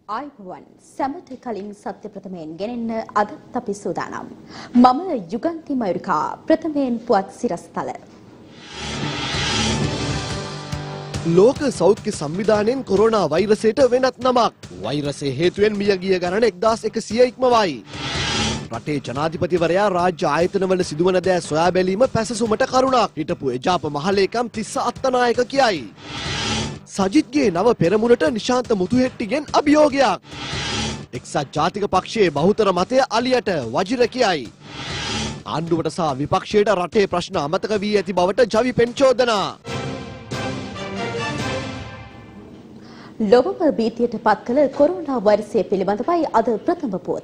ආයුබෝවන් සැමට කලින් සත්‍ය ප්‍රථමයෙන් ගෙනෙන්න අදත් අපි සූදානම්. මම යුගන්ති මයුරිකා ප්‍රථමයෙන් පුවත් සිරස්තල. ලෝක සෞඛ්‍ය සංවිධානයෙන් කොරෝනා වෛරසයට වෙනත් නමක්. වෛරසය හේතුවෙන් මියගිය ගණන 1100 ඉක්මවයි. රටේ ජනාධිපතිවරයා රාජ්‍ය ආයතනවල සිදුවන දෑ සොයා බැලීම පැසසුමට කරුණක්. හිටපු එජාප මහලේකම් තිස්ස අත්තනායක කියයි. සජිත්ගේ නව පෙරමුණට නිශාන්ත මුතුහෙට්ටිගෙන් අභියෝගයක්. එක්සත් ජාතික පක්ෂයේ බහුතර මතය අලියට වජිර කියයි. ආණ්ඩුවට සහ විපක්ෂයට රටේ ප්‍රශ්න අමතක වී ඇති බවට ජවි පෙන්චෝදනා. ලොවම භීතියට පත් කළ කොරෝනා වෛරසය පිළිබඳවයි අද ප්‍රථම පුවත.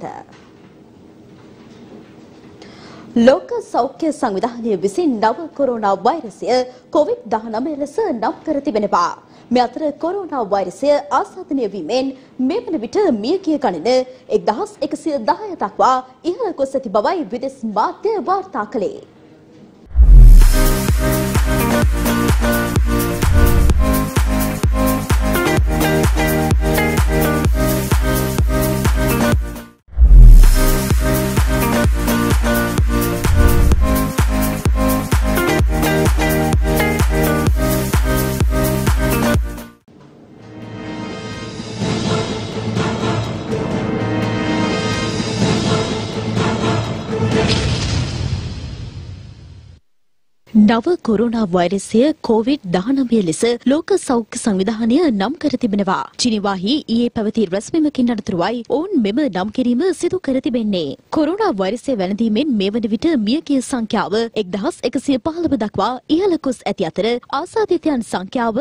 ලෝක සෞඛ්‍ය සංවිධානය විසින් නව කොරෝනා වෛරසය COVID-19 ලෙස නම් කර තිබෙනවා. මේ අතර කොරෝනා වෛරසය ආසාදනය වීමෙන් මේ වන විට මියගිය ගණන 1110 දක්වා ඉහළ ගොස් ඇති බවයි විදෙස් මාධ්‍ය වාර්තා කළේ. නව කොරෝනා වෛරසය COVID-19 ලෙස ලෝක සෞඛ්‍ය සංවිධානය නම් කර තිබෙනවා. ජිනීවාහි ඊයේ පැවති රැස්වීමකින් අනතුරුවයි ඔවුන් මෙම නම් කිරීම සිදු කර තිබෙන්නේ. කොරෝනා වෛරසය වැළඳීමෙන් මේ වන විට මියගිය සංඛ්‍යාව 1115 දක්වා ඉහළ ගොස් ඇති අතර ආසාදිතයන් සංඛ්‍යාව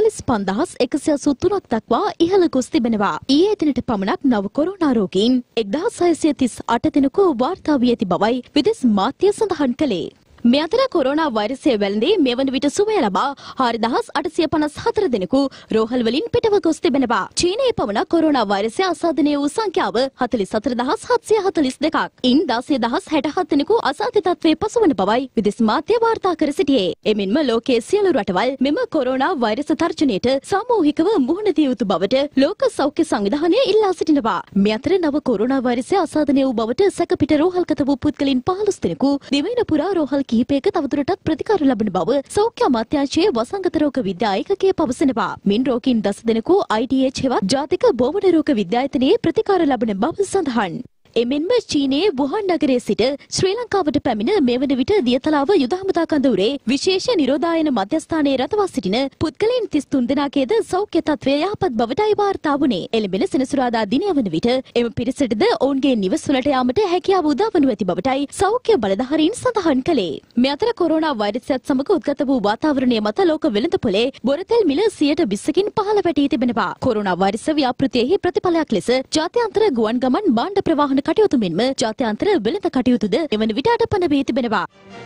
45183ක් දක්වා ඉහළ ගොස් තිබෙනවා. ඊයේ දිනට පමණක් නව කොරෝනා රෝගීන් 1638 දෙනෙකු වාර්තා වී ඇති බවයි විදෙස් මාධ්‍ය සඳහන් කළේ. මේ අතර කොරෝනා වෛරසය වැළඳී මේ වන විට සුවය ලබා 4854 දෙනෙකු රෝහල් වලින් පිටව ගොස් තිබෙනවා. චීනයේ පමණ කොරෝනා වෛරසය ආසාදනය වූ සංඛ්‍යාව 44742ක්. ඉන් 16067 දෙනෙකු අසාධ්‍ය තත්ත්වයේ පසුවන බවයි විදෙස් මාධ්‍ය වාර්තා කර සිටියේ. එමෙන්ම ලෝකයේ සියලු රටවල් මෙම කොරෝනා වෛරස තර්ජනයට සාමූහිකව මුහුණ දිය යුතු බවට ලෝක සෞඛ්‍ය සංවිධානය ඉල්ලා සිටිනවා. මේ අතර නව කොරෝනා වෛරසය ආසාදනය වූ බවට සැකපිට රෝහල්ගත වූ පුද්ගලයන් 15 දෙනෙකු දිවයින පුරා රෝහල් කිහිපයක තවදුරටත් ප්‍රතිකාර ලබන බව සෞඛ්‍ය අමාත්‍යාංශයේ වසංගත රෝග විද්‍යා ඒකකය පවසනවා. මින් රෝගීන් 10 දෙනෙකු IDH හෙවත් ජාතික බෝවන රෝග විද්‍යායතනයේ ප්‍රතිකාර ලබන බව සඳහන්. එමෙන්ම චීනයේ වුහාන් නගරයේ සිට ශ්‍රී ලංකාවට පැමිණ මේ වන විට දියතලාව යුද හමුදා කඳවුරේ විශේෂ නිරෝධායන මධ්‍යස්ථානයේ රැඳවා සිටින පුද්ගලයන් 33 දෙනාගේද සෞඛ්‍ය තත්ත්වය යහපත් බවටයි වාර්තා වුණේ. එළඹෙන සෙනසුරාදා දිනය වන විට එම පිරිසටද ඔවුන්ගේ නිවස්වලට යාමට හැකියාව උදා වනු ඇති බවටයි සෞඛ්‍ය බලධාරීන් සඳහන් කළේ. මේ අතර කොරෝනා වෛරසයත් සමග උද්ගත වූ වාතාවරණය මත ලෝක වෙළඳපොලේ බොරතෙල් මිල 120කින් පහළ වැටී තිබෙනවා. කොරෝනා වෛරස ව්‍යාපෘතියෙහි ප්‍රතිඵලයක් ලෙස ජාත්‍යන්තර ගුවන් ගමන් භාණ්ඩ ප්‍රවාහන කටයුතු මෙන්ම ජාත්‍යන්තර වෙළඳ කටයුතුද එවන විට අඩපණ වී තිබෙනවා.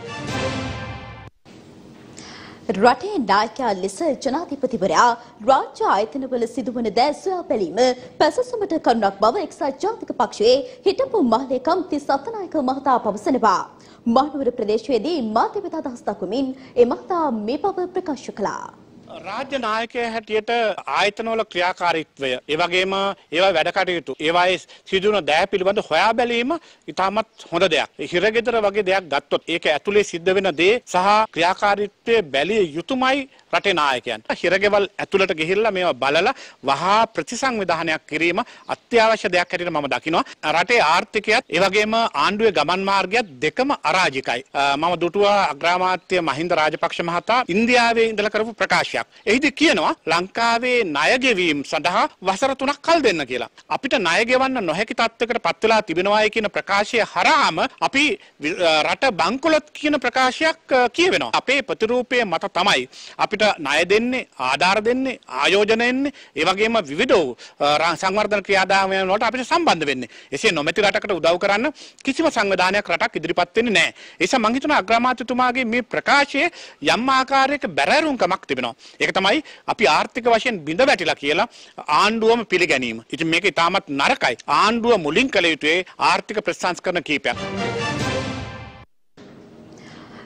රටේ නායකයා ලෙස ජනාධිපතිවරයා රාජ්‍ය ආයතනවල සිදුවන දෑ සොයා බැලීම පැසසුමට කරුණක් බව එක්සත් ජාතික පක්ෂයේ හිටපු මහලේකම් තිස්ස අත්තනායක මහතා පවසනවා. මහනුවර ප්‍රදේශයේදී මාධ්‍ය වෙත අදහස් දක්වමින් ඒ මහතා මේ බව ප්‍රකාශ කළා. රාජ්‍ය නායකයා හැටියට ආයතනවල ක්‍රියාකාරීත්වය ඒ වගේම ඒවා වැඩ කටයුතු ඒවායේ සිදුවන දෑ පිළිබඳ හොයා බැලීම ඉතාමත් හොඳ දෙයක්. හිරගෙදර වගේ දෙයක් ගත්තොත් ඒක ඇතුලේ සිද්ධ වෙන දේ සහ ක්‍රියාකාරීත්වය බැලිය යුතුමයි රටේ නායකයන්. හිරගෙවල් ඇතුළට ගිහිල්ලා මේවා බලලා වහා ප්‍රතිසංවිධානයක් කිරීම අත්‍යවශ්‍ය දෙයක් හැටියට මම දකිනවා. රටේ ආර්ථිකයත් ඒ වගේම ආණ්ඩුවේ ගමන් මාර්ගයත් දෙකම අරාජිකයි. මම දුටුවා අග්‍රාමාත්‍ය මහින්ද රාජපක්ෂ මහතා ඉන්දියාවේ ඉඳලා කරපු ප්‍රකාශයක්. එහිදී කියනවා ලංකාවේ ණය ගෙවීම සඳහා වසර 3ක් කල් දෙන්න කියලා. අපිට ණය ගෙවන්න නොහැකි තත්ත්වයකට පත් වෙලා තිබෙනවායි කියන ප්‍රකාශය හරහාම අපි රට බංකොලොත් කියන ප්‍රකාශයක් කියවෙනවා. අපේ ප්‍රතිරූපයේ මත තමයි අපිට ණය දෙන්නේ, ආධාර දෙන්නේ, ආයෝජන එන්නේ, ඒ වගේම විවිධ සංවර්ධන ක්‍රියාදාමයන් වලට අපිට සම්බන්ධ වෙන්නේ. එසේ නොමැති රටකට උදව් කරන්න කිසිම සංවිධානයක් රටක් ඉදිරිපත් වෙන්නේ නැහැ. ඒ නිසා මම හිතනවා අග්‍රාමාත්‍යතුමාගේ මේ ප්‍රකාශයේ යම් ආකාරයක බැරෑරුම්කමක් තිබෙනවා. ඒක තමයි අපි ආර්ථික වශයෙන් බිඳ වැටිලා කියලා ආණ්ඩුවම පිළිගැනීම. ඉතින් මේක ඉතාමත් නරකයි. ආණ්ඩුව මුලින් කළ යුතුයේ ආර්ථික ප්‍රතිසංස්කරණ කීපයක්.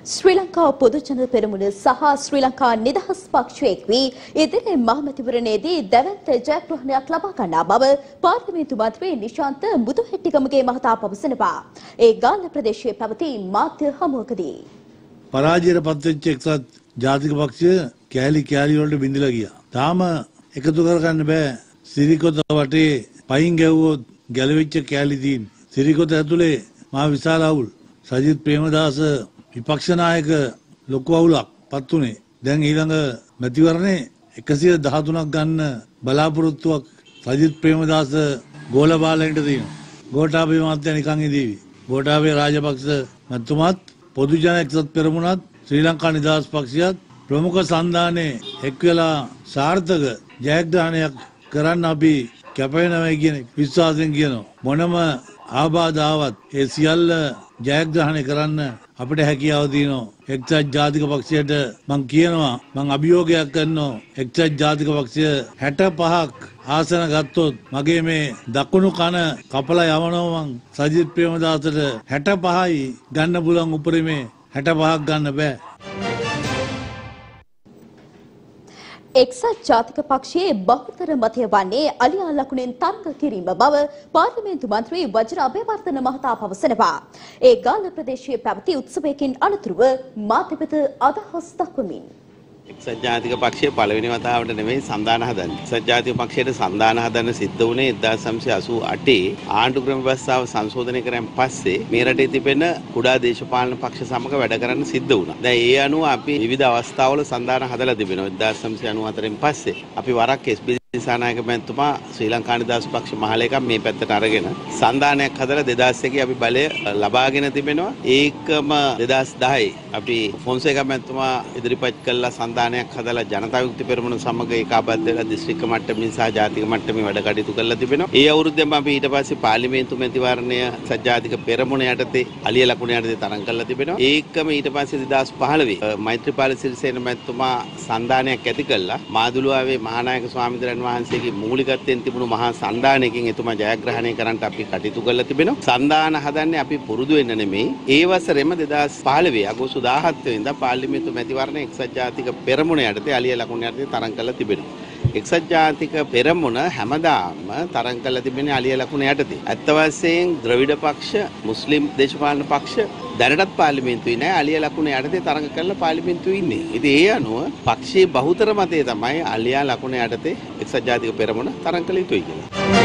ශ්‍රී ලංකා පොදුජන පෙරමුණ සහ ශ්‍රී ලංකා නිදහස් පක්ෂයේ එක්වී ඉදිරි මහමැතිවරණයේදී දැවැන්ත ජයග්‍රහණයක් ලබා ගන්නා බව පාර්ලිමේන්තු මන්ත්‍රී නිශාන්ත මුදුහෙට්ටිගමගේ මහතා පවසනවා. ඒ ගාල්ල ප්‍රදේශයේ පැවති මාධ්‍ය හමුවකදී පරාජයට පත්වෙච්ච එක්සත් ජාතික පක්ෂය කෑලි වලට බිඳිලා ගියා. තාම එකතු කරගන්න බෑ. සිරිකොත වටේ පයින් ගැව්වොත් ගැලවිච්ච කෑලි තියෙන. සිරිකොත ඇතුලේ මහා විශාල අවුල්. සජිත් ප්‍රේමදාස විපක්ෂ නායක ලොකු අවුලක් පත් උනේ. දැන් ඊළඟ මැතිවරණේ 113ක් ගන්න බලාපොරොත්තුවක් සජිත් ප්‍රේමදාස ගෝලබාලෙන්ට තියෙනවා. ගෝඨාභය මහත්තයා නිකන් ඉදීවි. ගෝඨාභය රාජපක්ෂ මැතිතුමාත් පොදු ජන එක්සත් පෙරමුණත් ශ්‍රී ලංකා නිදහස් පක්ෂයත් ප්‍රමුඛ සන්ධානයේ එක් වෙලා සාර්ථක ජයග්‍රහණයක් කරන්න අපි කැපවෙනවා කියන විශ්වාසයෙන් කියනවා. මොනම ආබාධ ආවත් ඒ සියල්ල ජයග්‍රහණය කරන්න අපිට හැකියාව තියෙනවා. එක්සත් ජාතික පක්ෂයට මම කියනවා මම අභියෝගයක් කරනවා එක්සත් ජාතික පක්ෂය 65ක් ආසන ගත්තොත් මගේ මේ දකුණු කන කපලා යවනවා මං සජිත් ප්‍රේමදාසට 65යි ගන්න පුළුවන් උපරිමේ 65ක් ගන්න බෑ. එක්සත් ජාතික පක්ෂයේ බහුතර මතය වන්නේ අලියා ලකුණෙන් තරඟ කිරීම බව පාර්ලිමේන්තු මන්ත්‍රී වජිර අබේවර්ධන මහතා පවසනවා. ඒ ගාල්ල ප්‍රදේශයේ පැවති උත්සවයකින් අනතුරුව මාධ්‍යපත අදහස් දක්වමින් එක්සත් ජාතික පක්ෂයේ පළවෙනි වතාවට නෙමෙයි සන්දාන හදන්නේ. එක්සත් ජාතික පක්ෂයට සන්දාන හදන්න සිද්ධ වුණේ 1988 ආණ්ඩු ක්‍රම ව්‍යවස්ථාව සංශෝධනය කරන් පස්සේ මේ රටේ තිබෙන කුඩා දේශපාලන පක්ෂ සමග වැඩ කරන්න සිද්ධ වුණා. දැන් ඒ අනුව අපි විවිධ අවස්ථාවල සන්දාන හදලා තිබෙනවා. 1994න් පස්සේ අපි වරක් SB දිසානායක මැතිතුමා ශ්‍රී ලංකා නිදහස් පක්ෂ මහලේකම් මේ පැත්තට අරගෙන සන්දානයක් හදලා 2001 අපි බලය ලබාගෙන තිබෙනවා. ඒකම 2010 අපි ෆොන්සේකා මැතිතුමා ඉදිරිපත් කළා සන්දානයක් හදලා ජනතා විමුක්ති පෙරමුණ සමග ඒකාබද්ධ වෙලා දිස්ත්‍රික්ක මට්ටමින් සහ ජාතික මට්ටමින් වැඩ කටයුතු කරලා තිබෙනවා. ඒ අවුරුද්දෙම අපි ඊට පස්සේ පාර්ලිමේන්තු මැතිවරණය සජාතික පෙරමුණ යටතේ අලිය ලකුණ යටතේ තරඟ කරලා තිබෙනවා. ඒකම ඊට පස්සේ 2015 මෛත්‍රීපාල සිරිසේන මැතිතුමා සන්දානයක් ඇති කළා. මාදුළුවාවේ මහානායක ස්වාමීන් වහන්සේගේ මූලිකත්වයෙන් තිබුණු මහා සන්දානයකින් එතුමා ජයග්‍රහණය කරන්නට අපි කටයුතු කරලා තිබෙනවා. සන්දාන හදන්නේ අපි පුරුදු වෙන්න නෙමෙයි. ඒ වසරේම 2015 අගෝස්තු 17 වෙනිදා පාර්ලිමේන්තු මැතිවරණ එක්සත් ජාතික පෙරමුණ යටතේ අලිය ලකුණ යටතේ තරඟ කරලා තිබෙනවා. එක්සත් ජාතික පෙරමුණ හැමදාම තරඟ කරලා තිබෙන්නේ අලිය ලකුණ යටතේ. අත්ත වශයෙන් ද්‍රවිඩ පක්ෂ, මුස්ලිම් දේශපාලන පක්ෂ දැනටත් පාර්ලිමේන්තුවේ නෑ අලිය ලකුණ යටතේ තරඟ කරලා පාර්ලිමේන්තුවේ ඉන්නේ. ඉතින් ඒ අනුව පක්ෂයේ බහුතර මතය තමයි අලිය ලකුණ යටතේ එක්සත් ජාතික පෙරමුණ තරඟ කළ යුතුයි කියලා.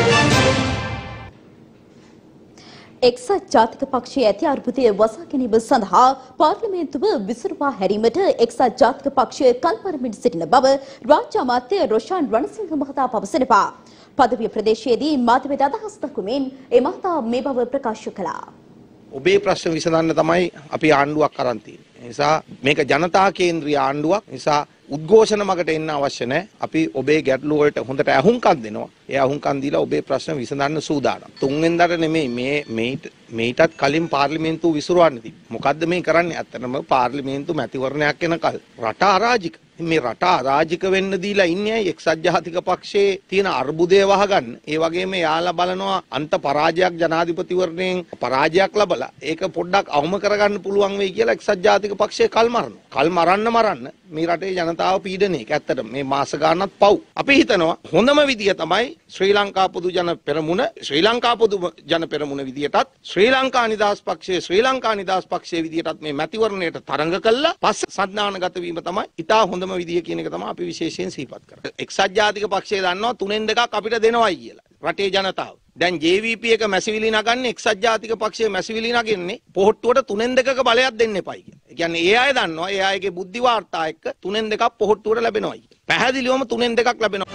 එක්සත් ජාතික පක්ෂයේ ඇති අර්බුදය වසා ගැනීම සඳහා පාර්ලිමේන්තුව විසිරුවා හැරීමට එක්සත් ජාතික පක්ෂය කල්පරමින් සිටින බව රාජ්‍ය අමාත්‍ය රොෂාන් රණසිංහ මහතා පවසනවා. පදවිය ප්‍රදේශයේදී මාධ්‍යවේද අදහස් දක්වමින් ඒ මහතා මේ බව ප්‍රකාශ කළා. ඔබේ ප්‍රශ්න විසඳන්න තමයි අපි ආණ්ඩුවක් අරන් තියෙන්නේ. ඒ නිසා මේක ජනතා කේන්ද්‍රීය ආණ්ඩුවක්. නිසා උද්ඝෝෂණ මගට එන්න අවශ්‍ය නැහැ. අපි ඔබේ ගැටලු වලට හොඳට අහුම්කම් දෙනවා. ඒ අහුම්කම් දීලා ඔබේ ප්‍රශ්න විසඳන්න සූදානම්. 3 වෙනිදාට නෙමෙයි මේටත් කලින් පාර්ලිමේන්තුව විසිරවන්න තිබ්බා. මොකද්ද මේ කරන්නේ? ඇත්තටම පාර්ලිමේන්තු මැතිවරණයක් එනකල් රට අරාජික. මේ රට අරාජික වෙන්න දීලා ඉන්නේ එක්සත් ජාතික පක්ෂයේ තියෙන අර්බුදය වහගන්න. ඒ වගේම යාලා බලනවා අන්ත පරාජයක් ජනාධිපතිවරණයෙන් පරාජයක් ලැබලා ඒක පොඩ්ඩක් අවම කරගන්න පුළුවන් වෙයි කියලා එක්සත් ජාතික පක්ෂය කල් මරනවා. කල් මරන්න මේ රටේ ජනතාව පීඩනයක. ඇත්තටම මේ මාස ගානක් පව්. අපි හිතනවා හොඳම විදිය තමයි ශ්‍රී ලංකා පොදු ජන පෙරමුණ විදියටත් ශ්‍රී ලංකා නිදහස් පක්ෂයේ විදියටත් මේ මැතිවරණයට තරඟ කළා පස්සේ සන්දානගත වීම තමයි ඉතා හොඳම විදිය කියන එක තමයි අපි විශේෂයෙන් සිහිපත් කරන්නේ. එක්සත් ජාතික පක්ෂය දන්නවා 3න් 2ක් අපිට දෙනවයි කියලා. රටේ ජනතාව. දැන් JVP එක මැසිවිලි නගන්නේ එක්සත් ජාතික පක්ෂයේ මැසිවිලි නගන්නේ පොහොට්ටුවට 3න් 2ක බලයක් දෙන්න එපයි කියලා. ඒ කියන්නේ ඒ අය දන්නවා ඒ අයගේ බුද්ධි වාර්තා එක්ක 3න් 2ක් පොහොට්ටුවට ලැබෙනවයි. පැහැදිලිවම 3න් 2ක් ලැබෙනවා.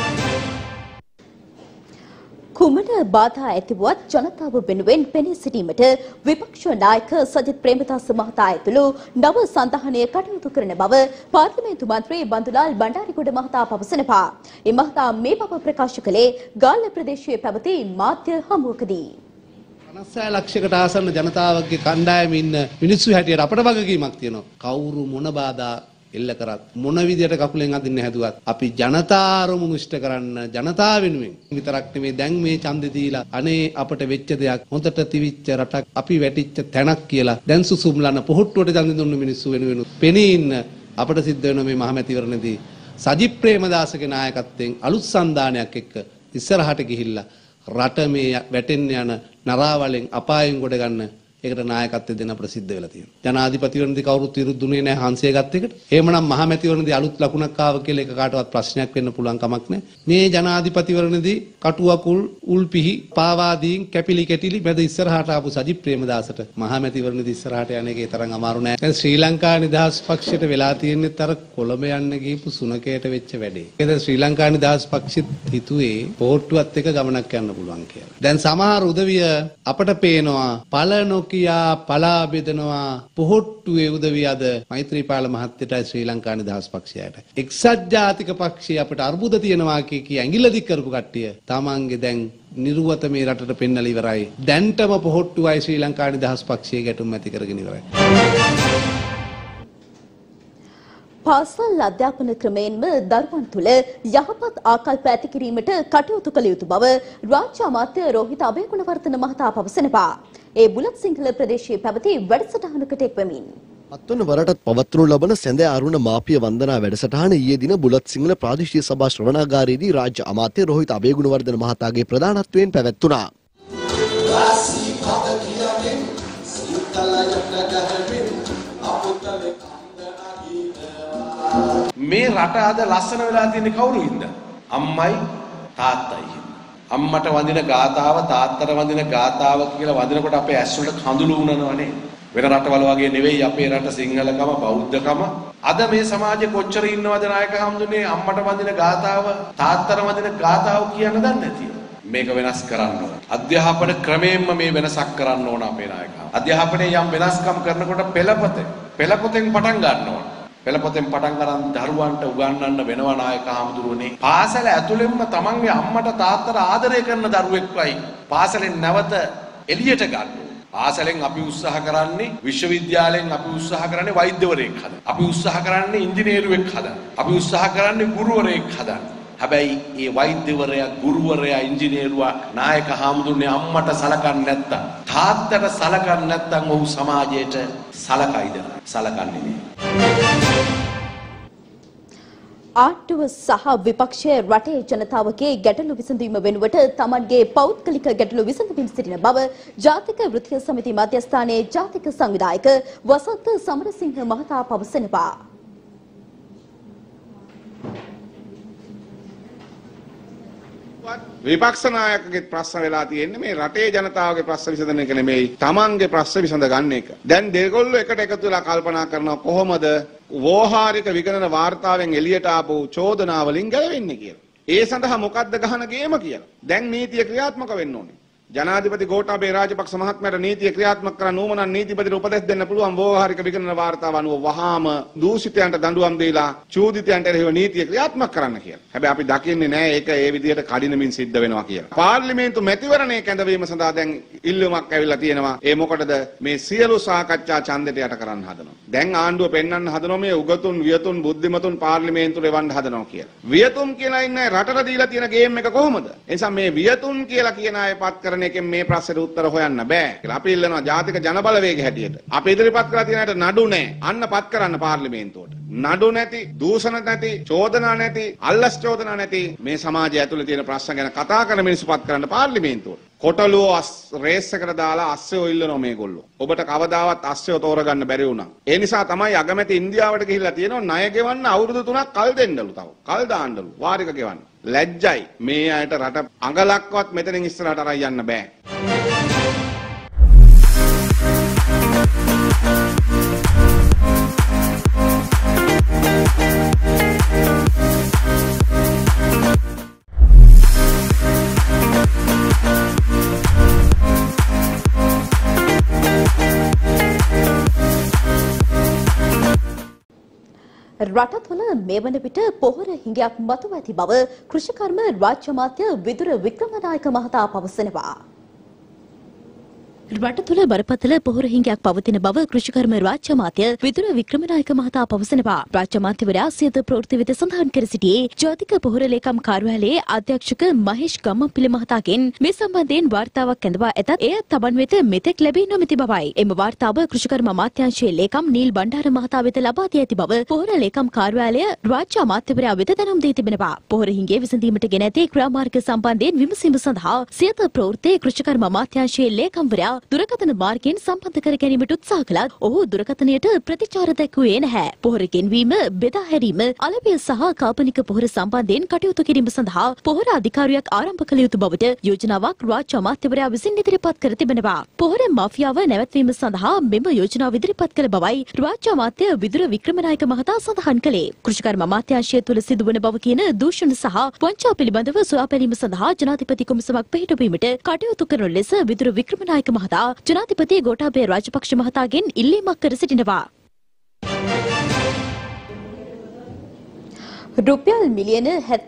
කුමන බාධා ඇතිවුවත් ජනතාව වෙනුවෙන් පෙනී සිටීමට විපක්ෂ නායක සජිත් ප්‍රේමදාස මහතා ඇතුළු නව සන්ධානය කටයුතු කරන බව පාර්ලිමේන්තු මන්ත්‍රී බන්දුලාල් බණ්ඩාරිගොඩ මහතා පවසනවා. ඒ මහතා මේ බව ප්‍රකාශ කළේ ගාල්ල ප්‍රදේශයේ පැවති මාධ්‍ය හමුවකදී. 56 ලක්ෂයකට ආසන්න ජනතාවගේ කණ්ඩායමේ ඉන්න මිනිස්සු හැටියට අපට වගකීමක් තියෙනවා. කවුරු මොන බාධා එල්ල කරත් මොන විදියට කකුලෙන් අදින්න හැදුවත් අපි ජනතා අරමුණු ඉෂ්ට කරන්න ජනතාව වෙනුවෙන් විතරක් නෙමෙයි දැන් මේ ඡන්දෙ දීලා අනේ අපට වෙච්ච දෙයක් හොඳට තිවිච්ච රටක් අපි වැටිච්ච තැනක් කියලා දැන් සුසුම්ලන පොහොට්ටුවට ඡන්දෙ දුන්න මිනිස්සු වෙනුවෙන් පෙනී ඉන්න අපට සිද්ධ වෙන මේ මහමැතිවරණදී සජිත් ප්‍රේමදාසගේ නායකත්වයෙන් අලුත් සන්දානයක් එක්ක ඉස්සරහට ගිහිල්ලා රට මේ වැටෙන්න යන නරාවලෙන් අපායෙන් ගොඩ ගන්න ඒකට නායකත්වය දෙන්න ප්‍රසිද්ධ වෙලා තියෙනවා. ජනාධිපතිවරණදී කවුරුත් විරුද්ධුනේ නැහැ හංසය ගත්ත එකට. එහෙමනම් මහමැතිවරණදී අලුත් ලකුණක් ආව කියලා එක කාටවත් ප්‍රශ්නයක් වෙන්න පුළුවන් කමක් නැහැ. මේ ජනාධිපතිවරණදී කටුවකුල් උල්පිහි පාවාදීන් කැපිලි කැටිලි මැද ඉස්සරහට ආපු සජිත් ප්‍රේමදාසට මහමැතිවරණදී ඉස්සරහට යන එකේ තරම් අමාරු නැහැ. දැන් ශ්‍රී ලංකා නිදහස් පක්ෂයට වෙලා තියෙන්නේ අර කොළඹ යන්න ගිහපු සුනකයට වෙච්ච වැඩේ. ඒක දැන් ශ්‍රී ලංකා නිදහස් පක්ෂෙත් හිතුවේ පොහොට්ටුවත් එක ගමනක් යන්න පුළුවන් කියලා. දැන් සමහර උදවිය අපට පේනවා පළනොක් කියා පලා බෙදනවා පොහොට්ටුවේ උදවිය අද මෛත්‍රීපාල මහත්තයටයි ශ්‍රී ලංකා නිදහස් පක්ෂයට එක්සත් ජාතික පක්ෂය අපට අර්බුද තියෙනවා කිය ඇඟිල්ල දික් කරපු කට්ටිය තමන්ගේ දැන් නිර්වත මේ රටට පෙන්නලා ඉවරයි දැන්ටම පොහොට්ටුවයි ශ්‍රී ලංකා නිදහස් පක්ෂයේ ගැටුම් ඇති කරගෙන ඉවරයි. පාසල් අධ්‍යාපන ක්‍රමයෙන්ම දරුවන් තුළ යහපත් ආකල්ප ඇති කිරීමට කටයුතු කළ යුතු බව රාජ්‍ය අමාත්‍ය රෝහිත අබේගුණවර්ධන මහතා පවසනවා. ඒ බුලත් සිංහල ප්‍රදේශයේ පැවති වැඩසටහනකට එක්වමින් පත්වන වරටත් පවත්වනු ලබන සැඳෑ අරුණ මාපිය වන්දනා වැඩසටහන ඊයේ දින බුලත් සිංහල ප්‍රාදේශීය සභා ශ්‍රවණාගාරයේදී රාජ්‍ය අමාත්‍ය රෝහිත අබේගුණවර්ධන මහතාගේ ප්‍රධානත්වයෙන් පැවැත්වුණා. මේ රට අද ලස්සන වෙලා තියෙන්නේ කවුරු හින්දා? අම්මයි තාත්තයි හින්දා. අම්මට වඳින ගාතාව තාත්තට වඳින ගාතාව කියලා වඳිනකොට අපේ ඇස් වලට කඳුළු උනනවනේ. වෙන රටවල වගේ නෙවෙයි අපේ රට සිංහලකම බෞද්ධකම. අද මේ සමාජයේ කොච්චර ඉන්නවද නායක හඳුනේ අම්මට වඳින ගාතාව තාත්තට වඳින ගාතාව කියන්න දන්නේ නැතිව. මේක වෙනස් කරන්න ඕන. අධ්‍යාපන ක්‍රමයෙන්ම මේ වෙනසක් කරන්න ඕන අපේ නායකයා. අධ්‍යාපනයේ යම් වෙනස්කම් කරනකොට පෙළපොතෙන් පටන් ගන්න ඕන. පෙළපොතෙන් පටන් ගන්න දරුවන්ට උගන්වන්න වෙනවා නායක හාමුදුරුවනේ. පාසල ඇතුළෙන්ම තමන්ගේ අම්මට තාත්තට ආදරය කරන දරුවෙක්වයි පාසලෙන් නැවත එළියට ගන්න. පාසලෙන් අපි උත්සාහ කරන්නේ විශ්වවිද්‍යාලයෙන් අපි උත්සාහ කරන්නේ වෛද්‍යවරයෙක් හදන්න. අපි උත්සාහ කරන්නේ ඉංජිනේරුවෙක් හදන්න. අපි උත්සාහ කරන්නේ ගුරුවරයෙක් හදන්න. හැබැයි මේ වෛද්‍යවරයා ගුරුවරයා ඉංජිනේරුවා නායක හාමුදුරනේ අම්මට සලකන්නේ නැත්තම් තාත්තට සලකන්නේ නැත්තම් ඔහු සමාජයට සලකයිද? සලකන්නේ නෑ. ආණ්ඩුව සහ විපක්ෂය රටේ ජනතාවගේ ගැටලු විසඳීම වෙනුවට තමන්ගේ පෞද්ගලික ගැටලු විසඳමින් සිටින බව ජාතික වෘත්තීය සමිති මධ්‍යස්ථානයේ ජාතික සංවිධායක වසන්ත සමරසිංහ මහතා පවසනවා. විපක්ෂ නායකගේ ප්‍රශ්න වෙලා තියෙන්නේ මේ රටේ ජනතාවගේ ප්‍රශ්න විසඳන එක නෙමෙයි තමන්ගේ ප්‍රශ්න විසඳ ගන්න එක. දැන් දෙගොල්ලෝ එකට එකතු වෙලා කල්පනා කරනවා කොහොමද වෝහාරික විගණන වාර්තාවෙන් එළියට ආපු චෝදනා වලින් ගැලවෙන්නේ කියලා. ඒ සඳහා මොකද්ද ගහන ගේම කියලා. දැන් නීතිය ක්‍රියාත්මක වෙන්න ඕනේ. ජනාධිපති ගෝඨාභය රාජපක්ෂ මහත්මයාට නීතිය ක්‍රියාත්මක කරන්න ඕන නීතිපතිට උපදෙස් දෙන්න පුළුවන් වෝහාරික විගණන වාර්තාව අනුව වහාම දූෂිතයන්ට දඬුවම් දීලා චූදිතයන්ට එරෙහිව නීතිය ක්‍රියාත්මක කරන්න කියලා. හැබැයි අපි දකින්නේ නැහැ ඒක ඒ විදිහට කඩිනමින් සිද්ධ වෙනවා කියලා. පාර්ලිමේන්තු මැතිවරණයේ කැඳවීම සඳහා දැන් ඉල්ලුමක් ඇවිල්ලා තියෙනවා. ඒ මොකටද මේ සියලු සාකච්ඡා ඡන්දෙට යට කරන්න හදනවා. දැන් ආණ්ඩුව පෙන්වන්න හදනවා මේ උගතුන් වියතුන් බුද්ධිමතුන් පාර්ලිමේන්තුවට එවන්න හදනවා කියලා. වියතුන් කියලා ඉන්නේ රටට දීලා තියෙන ගේම් එක කොහොමද? ඒ නිසා මේ වියතුන් කියලා කියන අය පත් කරන එකෙන් මේ ප්‍රශ්නෙට උත්තර හොයන්න බෑ කියලා අපි ඉල්ලනවා ජාතික ජනබලවේග හැටියට. අපි ඉදිරිපත් කරලා තියෙන අයට නඩු නැහැ. අන්න පත් කරන්න පාර්ලිමේන්තුවට. නඩු නැති, දූෂණ නැති, චෝදනා නැති, අල්ලස් චෝදනා නැති මේ සමාජය ඇතුලේ තියෙන ප්‍රශ්න ගැන කතා කරන මිනිස්සු පත් කරන්න පාර්ලිමේන්තුවට. කොටලුව රේස් එකට දාලා අස්සෙව ඉල්ලනවා මේගොල්ලෝ. ඔබට කවදාවත් අස්සෙව තෝරගන්න බැරි වුණා. ඒ නිසා තමයි අගමැති ඉන්දියාවට ගිහිල්ලා තියෙනවා ණය ගෙවන්න අවුරුදු 3ක් කල් දෙන්නලු තව. කල් දාන්නලු වාරික ගෙවන්න. ලැජ්ජයි. මේ අයට රට අඟලක්වත් මෙතනින් ඉස්සරහට අරන් යන්න බෑ. රට තුළ මේ වන විට පොහොර හිඟයක් මතුව ඇති බව කෘෂිකර්ම රාජ්‍ය අමාත්‍ය විදුර වික්‍රමනායක මහතා පවසනවා. රට තුළ බරපතල පොහොර හිඟයක් පවතින බව කෘෂිකර්ම රාජ්‍ය අමාත්‍ය විදුර වික්‍රමනායක මහතා පවසනවා. රාජ්‍ය අමාත්‍යවරයා සියත ප්‍රවෘත්ති වෙත සඳහන් කර සිටියේ ජාතික පොහොර ලේකම් කාර්යාලයේ අධ්‍යක්ෂක මහේෂ් ගම්මන්පිල මහතාගෙන් මේ සම්බන්ධයෙන් වාර්තාවක් ඇඳවා ඇතත් එය තමන් වෙත මෙතෙක් ලැබී නොමැති බවයි. එම වාර්තාව කෘෂිකර්ම අමාත්‍යාංශයේ ලේකම් නීල් බණ්ඩාර මහතා වෙත ලබා දී ඇති බව පොහොර ලේකම් කාර්යාලය රාජ්‍ය අමාත්‍යවරයා වෙත දැනුම් දී තිබෙනවා. පොහොර හිඟේ විසඳීමට ගෙන ඇති ක්‍රියාමාර්ග සම්බන්ධයෙන් විමසීම සඳහා සියත ප්‍රවෘත්ති කෘෂිකර්ම අමාත්‍යාංශයේ ලේකම්වරයා දුරකථන මාර්ගයෙන් සම්බන්ධ කර ගැනීමට උත්සාහ කළත් ඔහු දුරකථනයට ප්‍රතිචාර දැක්වුවේ නැහැ. පොහොර ගෙන්වීම, බෙදා හැරීම, අලෙවිය සහ කාපනික පොහොර සම්බන්ධයෙන් කටයුතු කිරීම සඳහා පොහොර අධිකාරියක් ආරම්භ කළ යුතු බවට යෝජනාවක් රාජ්‍ය අමාත්‍යවරයා විසින් ඉදිරිපත් කර තිබෙනවා. පොහොර මාෆියාව නැවැත්වීම සඳහා මෙම යෝජනාව ඉදිරිපත් කළ බවයි රාජ්‍ය අමාත්‍ය විදුර වික්‍රමනායක මහතා සඳහන් කළේ. කෘෂිකර්ම අමාත්‍යාංශය තුළ සිදුවන බව කියන දූෂණ සහ වංචා පිළිබඳව සොයා බැලීම සඳහා ජනාධිපති කොමිසමක් පිහිටුවීමට කටයුතු කරන ලෙස විදුර වික්‍රමනායක මහතා ජනාධිපති ගෝඨාභය රාජපක්ෂ මහතාගෙන් ඉල්ලීමක් කර සිටිනවා. රුපියල් මිලියන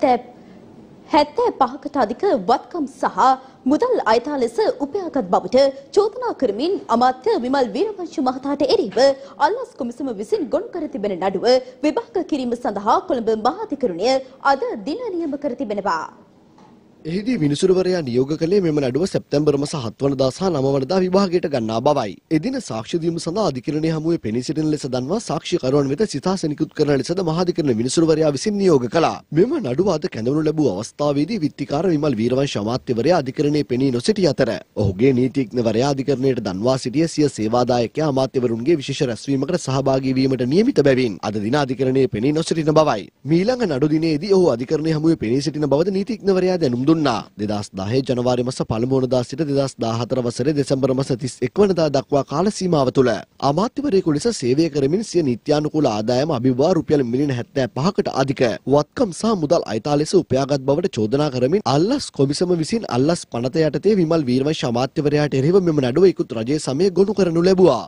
75කට අධික වත්කම් සහ මුදල් අයථා ලෙස උපයාගත් බවට චෝදනා කරමින් අමාත්‍ය විමල් වීරවංශ මහතාට එරෙහිව අල්ලස් කොමිසම විසින් ගොනු කර තිබෙන නඩුව විභාග කිරීම සඳහා කොළඹ මහාධිකරණය අද දින නියම කර තිබෙනවා. එහිදී විනිසුරුවරයා නියෝග කළේ මෙම නඩුව සැප්තැම්බර් මාස 7 වනදා සහ 9 වනදා විභාගයට ගන්නා බවයි. එදින සාක්ෂි දීම සඳහා අධිකරණයේ හමුවේ පෙනී සිටින ලෙස දන්වා සාක්ෂිකරුවන් වෙත සිතාස නිකුත් කරන ලෙසද මහාධිකරණ විනිසුරුවරයා විසින් නියෝග කළා. මෙම නඩුව අද කැඳවනු ලැබූ අවස්ථාවේදී විත්තිකාර විමල් වීරවංශ අමාත්‍යවරයා අධිකරණයේ පෙනී නොසිටි අතර ඔහුගේ නීතිඥවරයා අධිකරණයට දන්වා සිටිය සිය සේවාදායකයා අමාත්‍යවරුන්ගේ විශේෂ රැස්වීමකට සහභාගී වීමට නියමිත බැවින් අද දින අධිකරණයේ පෙනී නොසිටින බවයි. මීළඟ නඩු දිනේදී ඔහු අධිකරණයේ හමුවේ පෙනී සිටින බවද නීතිඥවරයා දැනුම් දුන්නා. 2010 ජනවාරි මාස 1 වෙනිදා සිට 2014 වසරේ දෙසැම්බර් මාස 31 වෙනිදා දක්වා කාල සීමාව තුළ අමාත්‍යවරයෙකු ලෙස සේවය කරමින් සිය නීත්‍යානුකූල ආදායම අභිභවා රුපියල් මිලියන 75කට අධික වත්කම් සහ මුදල් අයථා ලෙස උපයාගත් බවට චෝදනා කරමින් අල්ලස් කොමිසම විසින් අල්ලස් පනත යටතේ විමල් වීරවංශ අමාත්‍යවරයාට එරෙහිව මෙම නඩුව ඉක්ුත් රජයේ සමය ගොනු කරනු ලැබුවා.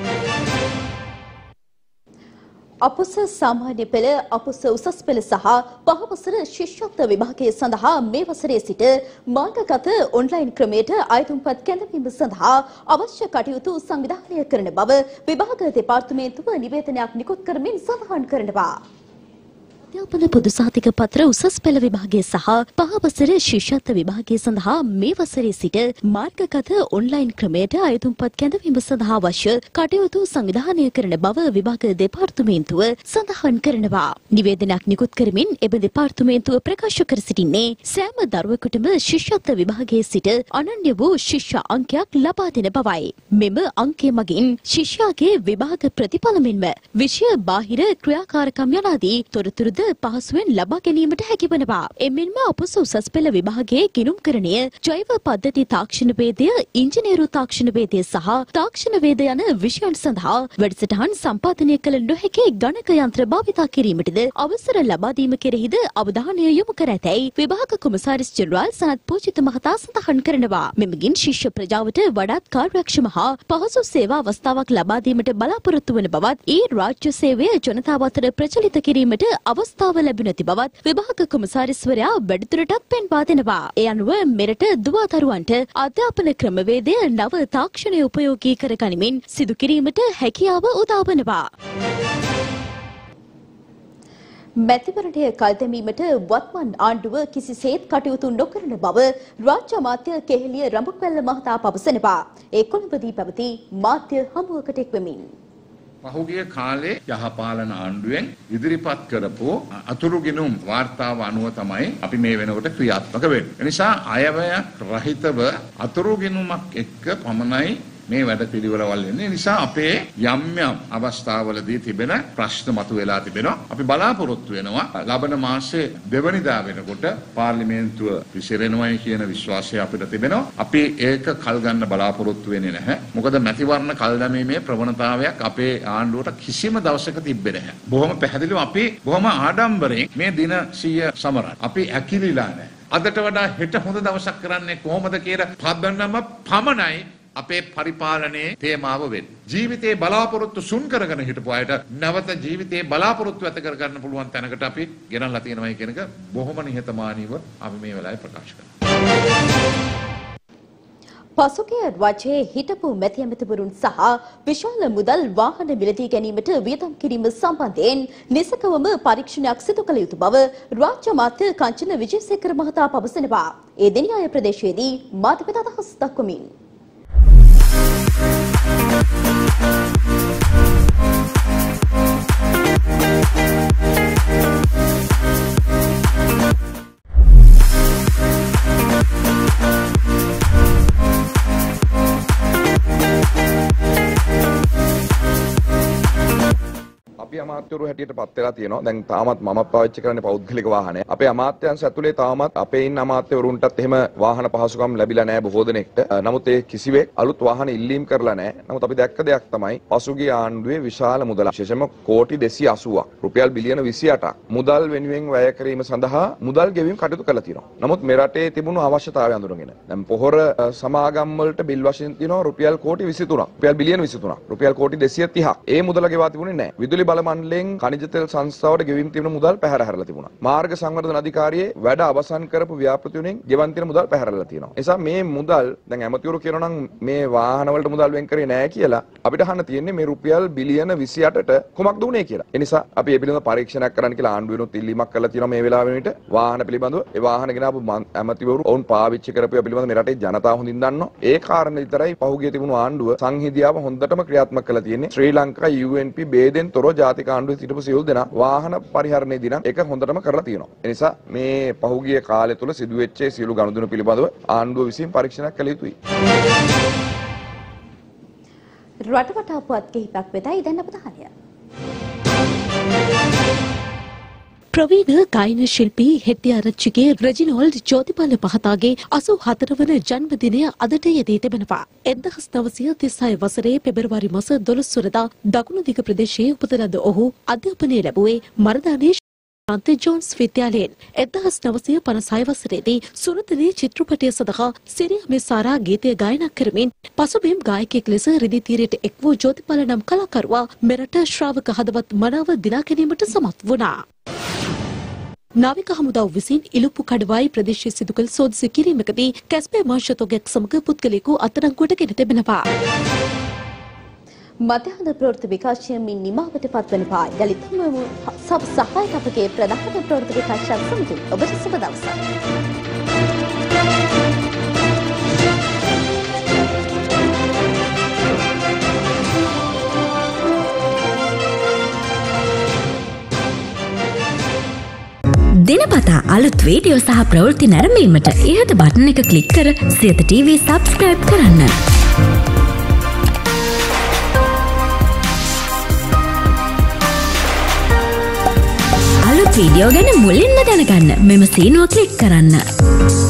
අපොස සාමාන්‍ය පෙළ, අපොස උසස් පෙළ සහ පහවසර ශිෂ්‍යත්ව විභාගය සඳහා මේ වසරේ සිට මාර්ගගත ඔන්ලයින් ක්‍රමයට අයතුම්පත් කැඳවීම සඳහා අවශ්‍ය කටයුතු සංවිධානය කරන බව විභාග දෙපාර්තමේන්තුව නිවේදනයක් නිකුත් කරමින් සඳහන් කරනවා. අධ්‍යාපන පොදු සහතික පත්‍ර උසස් පෙළ විභාගය සහ පහවසර ශිෂ්‍යත්ව විභාගය සඳහා මේ වසරේ සිට මාර්ගගත ඔන්ලයින් ක්‍රමයට අයතුම්පත් කැඳවීම සඳහා අවශ්‍ය කටයුතු සංවිධානය කරන බව විභාග දෙපාර්තමේන්තුව සඳහන් කරනවා. නිවේදනයක් නිකුත් කරමින් එම දෙපාර්තමේන්තුව ප්‍රකාශ කර සිටින්නේ සෑම දරුවෙකුටම ශිෂ්‍යත්ව විභාගයේ සිට අනන්‍ය වූ ශිෂ්‍ය අංකයක් ලබා දෙන බවයි. මෙම අංකය මගින් ශිෂ්‍යයාගේ විභාග ප්‍රතිඵල මෙන්ම විෂය බාහිර ක්‍රියාකාරකම් යනාදී තොරතුරුද පහසුවෙන් ලබා ගැනීමට හැකි වනවා. එමෙන්ම අපොස උසස් පෙළ විභාගයේ ගිණුම්කරණය, ජෛව පද්ධති තාක්ෂණ වේදය, ඉංජිනේරු තාක්ෂණ වේදය සහ තාක්ෂණ වේද යන විෂයන් සඳහා වැඩසටහන් සම්පාදනය කළ නොහැකි ගණක යන්ත්‍ර භාවිතා කිරීමටද අවසර ලබා දීම කෙරෙහිද අවධානය යොමු කර ඇතැයි විභාග කොමසාරිස් ජෙනරාල් සනත් පූජිත මහතා සඳහන් කරනවා. මෙමගින් ශිෂ්‍ය ප්‍රජාවට වඩාත් කාර්යක්ෂම හා පහසු සේවා අවස්ථාවක් ලබා දීමට බලාපොරොත්තු වන බවත් ඒ රාජ්‍ය සේවය ජනතාව අතර ප්‍රචලිත කිරීමට අවස්ථාව ලැබුණ ඇති බවත් විභාග කොමසාරිස්වරයා වැඩිදුරටත් පෙන්වා දෙනවා. ඒ අනුව මෙරට දුවාදරුවන්ට අධ්‍යාපන ක්‍රමවේදය නව තාක්ෂණය උපයෝගී කර ගනිමින් සිදු කිරීමට හැකියාව උදා වනවා. මැතිවරණය කල් දැමීමට වත්මන් ආණ්ඩුව කිසිසේත් කටයුතු නොකරන බව රාජ්‍ය අමාත්‍ය කෙහෙලිය රඹුක්වැල්ල මහතා පවසනවා. ඒ කොළඹදී පැවති මාධ්‍ය හමුවකට එක්වෙමින් පහුගිය කාලේ යහපාලන ආණ්ඩුවෙන් ඉදිරිපත් කරපු අතුරු ගිණුම් වාර්තාව අනුව තමයි අපි මේ වෙනකොට ක්‍රියාත්මක වෙන්නේ. ඒ නිසා අයවැයක් රහිතව අතුරු ගිණුමක් එක්ක පමණයි මේ වැඩ පිළිවෙලවල් වෙන්නේ. නිසා අපේ යම් යම් අවස්ථාවලදී තිබෙන ප්‍රශ්න මතුවලා තිබෙනවා. අපි බලාපොරොත්තු වෙනවා ලබන මාසේ 2 වෙනිදා වෙනකොට පාර්ලිමේන්තුව විසිරෙනවයි කියන විශ්වාසය අපිට තිබෙනවා. අපි ඒක කල් ගන්න බලාපොරොත්තු වෙන්නේ නැහැ. මොකද මැතිවරණ කල් දැමීමේ ප්‍රවණතාවයක් අපේ ආණ්ඩුවට කිසිම දවසක තිබෙන්නේ නැහැ. බොහොම පැහැදිලිව අපි බොහොම ආඩම්බරයෙන් මේ දින 100 සමරන. අපි ඇකිලිලා නැහැ. අදට වඩා හෙට හොඳ දවසක් කරන්නේ කොහොමද කියලා පදන්නම පමණයි අපේ පරිපාලනයේ තේමාව වෙන්නේ. ජීවිතේ බලාපොරොත්තු සුන් කරගෙන හිටපු අයට නැවත ජීවිතේ බලාපොරොත්තු ඇත කර ගන්න පුළුවන් තැනකට අපි ගෙනල්ලා තියෙනවා කියන එක බොහොම නිහතමානීව අපි මේ වෙලාවේ ප්‍රකාශ කරනවා. පසුගිය රජයේ හිටපු මැති ඇමතිවරුන් සහ විශාල මුදල් වාහන මිලදී ගැනීමට වියදම් කිරීම සම්බන්ධයෙන් නිසකවම පරීක්ෂණයක් සිදු කළ යුතු බව රාජ්‍ය අමාත්‍ය කංචන විජේසේකර මහතා පවසනවා. ඒ දෙනියාය ප්‍රදේශයේදී මාධ්‍යපත අදහස් දක්වමින් අමාත්‍යවරු හැටියට පත් වෙලා තියෙනවා. දැන් තාමත් මම පාවිච්චි කරන්නේ පෞද්ගලික වාහනය. අපේ අමාත්‍යංශ ඇතුලේ තාමත් අපේ ඉන්න අමාත්‍යවරුන්ටත් එහෙම වාහන පහසුකම් ලැබිලා නැහැ බොහෝ දෙනෙක්ට. නමුත් ඒ කිසිවෙක් අලුත් වාහන ඉල්ලීම් කරලා නැහැ. නමුත් අපි දැක්ක දෙයක් තමයි පසුගිය ආණ්ඩුවේ විශාල මුදලක් විශේෂයෙන්ම කෝටි 280ක් රුපියල් බිලියන 28ක් මුදල් වෙනුවෙන් වැය කිරීම සඳහා මුදල් ගෙවීම කටයුතු කරලා තියෙනවා. නමුත් මෙරටේ තිබුණු අවශ්‍යතාවය අඳුරගෙන දැන් පොහොර සමාගම් වලට බිල් වශයෙන් තියෙනවා රුපියල් කෝටි 23ක් රුපියල් බිලියන 23ක් රුපියල් කෝටි 230ක්. ඒ මුදල ගෙවා තිබුණේ නැහැ. විදුලි බල මණ්ඩලයෙන් खनिज तेल संस्थाවට ගෙවීම් තිබුණු මුදල් පැහැර හැරලා තිබුණා. මාර්ග සංවර්ධන අධිකාරියේ වැඩ අවසන් කරපු ව්‍යාපෘති වලින් ගෙවන් තියෙන මුදල් පැහැරලා තියෙනවා. ඒ නිසා මේ මුදල් දැන් ඇමතිවරු කියනවා නම් මේ වාහන වලට මුදල් වෙන් කරේ නැහැ කියලා අපිට අහන්න තියෙන්නේ මේ රුපියල් බිලියන 28ට කොමක්ද උනේ කියලා. ඒ නිසා අපි මේ පිළිබඳව පරීක්ෂණයක් කරන්න කියලා ආණ්ඩුවෙනුත් ඉල්ලීමක් කරලා තියෙනවා මේ වෙලාවෙ වෙනට වාහන පිළිබඳව. ඒ වාහන ගෙනාවු ඇමතිවරු ඔවුන් පාවිච්චි කරපු පිළිබඳව මේ රටේ ජනතාව හොඳින් දන්නවා. ඒ කාරණේ විතරයි පහුගිය තිබුණු ආණ්ඩුව සංහිඳියාව හොඳටම ක්‍රියාත්මක කරලා තියෙන්නේ. ශ්‍රී ලංකා UNP බේදෙන් තොරව ජාතික ආණ්ඩුවේ සිටපු සියලු දෙනා වාහන පරිහරණයේදී නම් ඒක හොඳටම කරලා තියෙනවා. ඒ නිසා මේ පහුගිය කාලය තුල සිදුවෙච්ච සියලු ගනුදෙනු පිළිබඳව ආණ්ඩුව විසින් පරීක්ෂණයක් කළ යුතුයි. රටවටා පුවත් කිහිපයක් වෙතයි දැන් අවධානය. ප්‍රවීණ ගායන ශිල්පී හෙට්ටිආරච්චිගේ රෙජිනෝල්ඩ් ජෝතිපාල මහතාගේ 84 වන ජන්මදිනය අදට යෙදී තිබෙනවා. 1936 වසරේ පෙබරවාරි මාස 12 වෙනිදා දකුණුදිග ප්‍රදේශයේ උපත ලද ඔහු අධ්‍යාපනය ලැබුවේ මරදානේ ශාන්ත ජෝන්ස් විද්‍යාලයෙන්. 1956 වසරේදී සුරතලේ චිත්‍රපටය සඳහා සිරියා මෙසාරා ගීතය ගායනා කරමින් පසුබිම් ගායකයෙක් ලෙස රිදී තීරයට එක් වූ ජෝතිපාල නම් කලාකරුවා මෙරට ශ්‍රාවක හදවත් මනාව දිනා ගැනීමට සමත් වුණා. නාවික හමුදාව විසින් ඉලුප්පු කඩවායි ප්‍රදේශයේ සිදු කළ සෝදිසි කිරීමකදී කැස්පේ මාංශතොගයක් සමග පුද්ගලයෙකු අත්අඩංගුවට ගෙන තිබෙනවා. මධ්‍යහන ප්‍රවෘත්ති විකාශයමින් නිමාවට පත්වනවා. යලිත්ම සහායක අපගේ ප්‍රධාන ප්‍රවෘත්ති විකාශයක් සමගින් ඔබට සුබ දවසක්. දිනපතා අලුත් වීඩියෝ සහ ප්‍රවෘත්ති නැරඹීමට ඉහත බටන් එක ක්ලික් කර සියත TV සබ්ස්ක්‍රයිබ් කරන්න. අලුත් වීඩියෝ ගැන මුලින්ම දැනගන්න මෙම සීනුව ක්ලික් කරන්න.